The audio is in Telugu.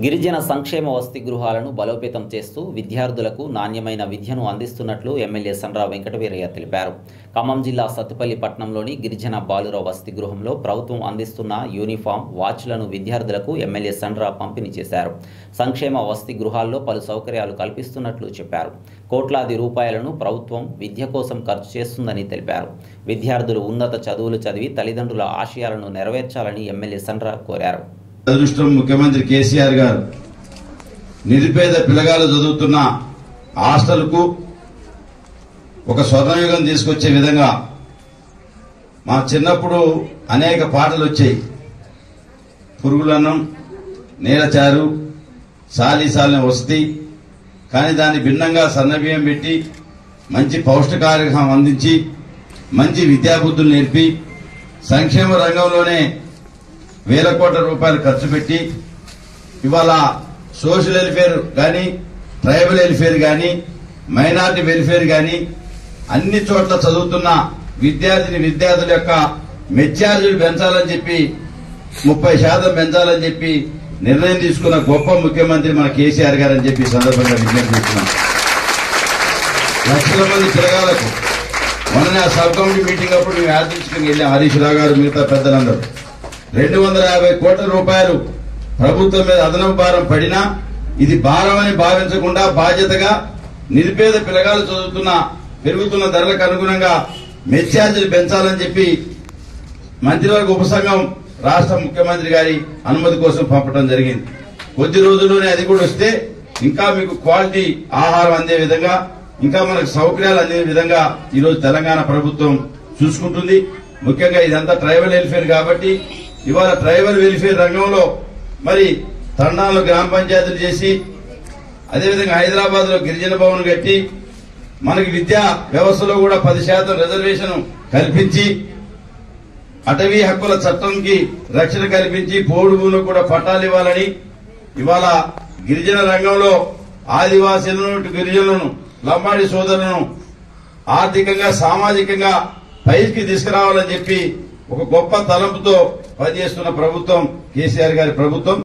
గిరిజన సంక్షేమ వసతి గృహాలను బలోపేతం చేస్తూ విద్యార్థులకు నాణ్యమైన విద్యను అందిస్తున్నట్లు ఎమ్మెల్యే సండ్ర వెంకటవీరయ్య తెలిపారు. ఖమ్మం జిల్లా సత్తుపల్లి పట్టణంలోని గిరిజన బాలుర వసతి గృహంలో ప్రభుత్వం అందిస్తున్న యూనిఫామ్, వాచ్లను విద్యార్థులకు ఎమ్మెల్యే సండ్ర పంపిణీ చేశారు. సంక్షేమ వసతి గృహాల్లో పలు సౌకర్యాలు కల్పిస్తున్నట్లు చెప్పారు. కోట్లాది రూపాయలను ప్రభుత్వం విద్య కోసం ఖర్చు చేస్తుందని తెలిపారు. విద్యార్థులు ఉన్నత చదువులు చదివి తల్లిదండ్రుల ఆశయాలను నెరవేర్చాలని ఎమ్మెల్యే సండ్ర కోరారు. అదృష్టం ముఖ్యమంత్రి కేసీఆర్ గారు నిరుపేద పిల్లగాలు చదువుతున్న హాస్టల్కు ఒక స్వర్ణయుగం తీసుకొచ్చే విధంగా మా చిన్నప్పుడు అనేక పాటలు వచ్చాయి. పురుగులన్నం, నేలచారు, సాలిసాలిన వసతి. కానీ దాన్ని భిన్నంగా సన్నబియ్యం పెట్టి మంచి పౌష్టికాహారం అందించి మంచి విద్యాబుద్ధులు నేర్పి సంక్షేమ రంగంలోనే వేల కోట్ల రూపాయలు ఖర్చు పెట్టి ఇవాళ సోషల్ వెల్ఫేర్ కానీ, ట్రైబల్ వెల్ఫేర్ కానీ, మైనార్టీ వెల్ఫేర్ కానీ అన్ని చోట్ల చదువుతున్న విద్యార్థుల యొక్క మెచ్చార్జీలు పెంచాలని చెప్పి 30% పెంచాలని చెప్పి నిర్ణయం తీసుకున్న గొప్ప ముఖ్యమంత్రి మన కేసీఆర్ గారు అని చెప్పి సందర్భంగా విజ్ఞప్తి చేస్తున్నాం. లక్షల మంది పిల్లగాళ్లకు మొన్న సబ్ కమిటీ మీటింగ్ అప్పుడు మేము యాదృచ్ఛికంగా వెళ్ళాం. హరీష్ రావు గారు, మిగతా పెద్దలందరూ 250 కోట్ల రూపాయలు ప్రభుత్వం మీద అదనపు భారం పడినా ఇది భారం అని భావించకుండా బాధ్యతగా నిరుపేద పిల్లగాలు చదువుతున్న పెరుగుతున్న ధరలకు అనుగుణంగా మెచ్చార్జీలు పెంచాలని చెప్పి మంత్రివర్గ ఉపసంఘం రాష్ట్ర ముఖ్యమంత్రి గారి అనుమతి కోసం పంపడం జరిగింది. కొద్ది రోజుల్లోనే అది కూడా వస్తే ఇంకా మీకు క్వాలిటీ ఆహారం అందే విధంగా, ఇంకా మనకు సౌకర్యాలు అందే విధంగా ఈరోజు తెలంగాణ ప్రభుత్వం చూసుకుంటుంది. ముఖ్యంగా ఇదంతా ట్రైబల్ వెల్ఫేర్ కాబట్టి ఇవాళ ట్రైబల్ వెల్ఫేర్ రంగంలో మరి తండాల్లో గ్రామ పంచాయతీలు చేసి, అదేవిధంగా హైదరాబాద్ లో గిరిజన భవన్ కట్టి మనకి విద్యా వ్యవస్థలో కూడా 10% రిజర్వేషన్ కల్పించి, అటవీ హక్కుల చట్టంకి రక్షణ కల్పించి, పోడు భూములకు కూడా పట్టాలు ఇవ్వాలని ఇవాళ గిరిజన రంగంలో ఆదివాసీలను, గిరిజనులను, లంబాడి సోదరులను ఆర్థికంగా, సామాజికంగా పైకి తీసుకురావాలని చెప్పి ఒక గొప్ప తలంపుతో పనిచేస్తున్న ప్రభుత్వం కేసీఆర్ గారి ప్రభుత్వం.